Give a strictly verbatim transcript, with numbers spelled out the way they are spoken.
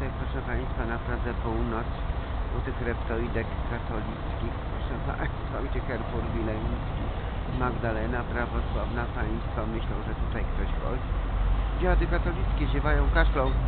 proszę Państwa, na Pradze Północ, u tych reptoidek katolickich, proszę Państwa, gdzie Kerfur Wileński, Magdalena Prawosławna, Państwo myślą, że tutaj ktoś chodzi. Dziady katolickie ziewają, kaszlą.